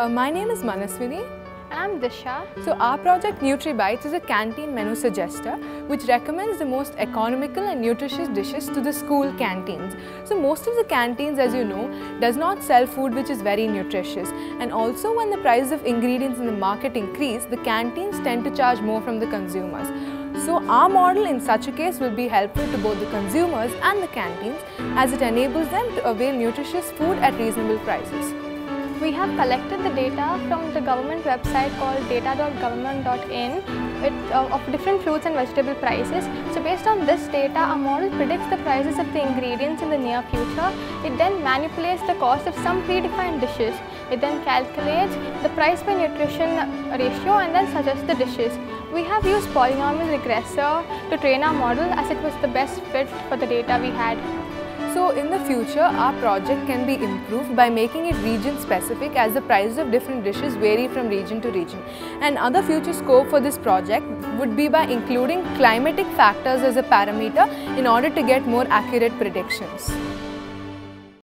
My name is Manaswini. And I'm Disha. So our project NutriBites is a canteen menu suggester which recommends the most economical and nutritious dishes to the school canteens. So most of the canteens, as you know, does not sell food which is very nutritious, and also when the price of ingredients in the market increase, the canteens tend to charge more from the consumers. So our model in such a case will be helpful to both the consumers and the canteens, as it enables them to avail nutritious food at reasonable prices. We have collected the data from the government website called data.government.in of different fruits and vegetable prices. So based on this data, our model predicts the prices of the ingredients in the near future. It then manipulates the cost of some predefined dishes. It then calculates the price by nutrition ratio and then suggests the dishes. We have used polynomial regressor to train our model, as it was the best fit for the data we had. So in the future, our project can be improved by making it region specific, as the prices of different dishes vary from region to region. And other future scope for this project would be by including climatic factors as a parameter in order to get more accurate predictions.